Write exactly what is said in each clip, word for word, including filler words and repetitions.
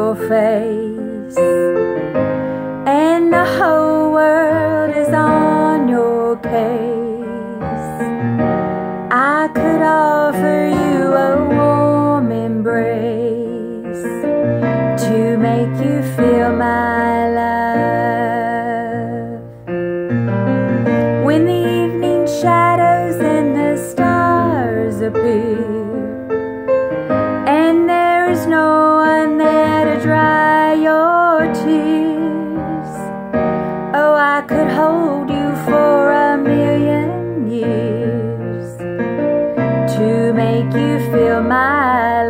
your face, and the whole world is on your case. I could offer you a warm embrace to make you feel my love. When the evening shadows and the stars appear, and there is no one there to dry your tears, oh, I could hold you for a million years to make you feel my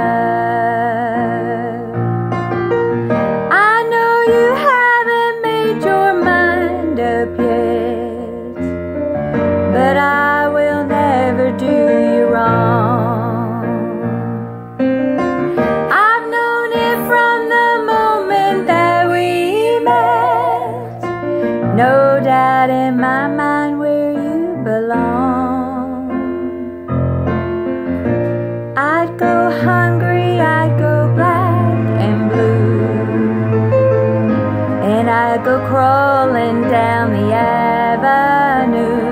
love. I know you haven't made your mind up yet, but I will never do you wrong. No doubt in my mind where you belong. I'd go hungry, I'd go black and blue, and I'd go crawling down the avenue.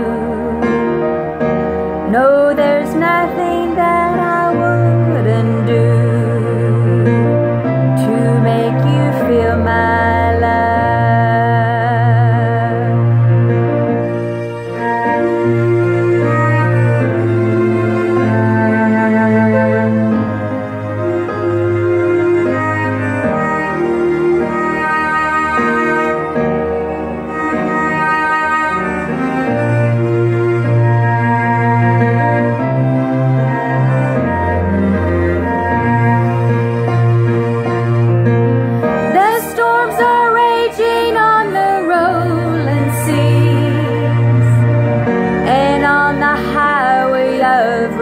No, there's nothing that I wouldn't do to make you feel my love. Of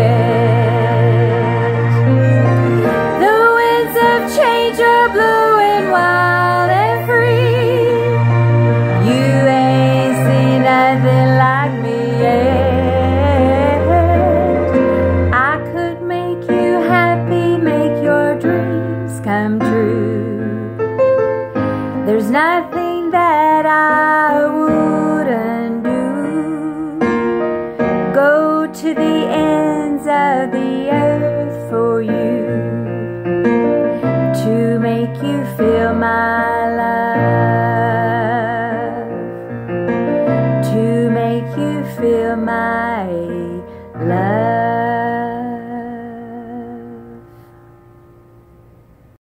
regret, the winds of change are blowing wild and free. You ain't seen nothing like me yet. I could make you happy, make your dreams come true. There's nothing that I wouldn't do. Go to the ends of the earth for you to make you feel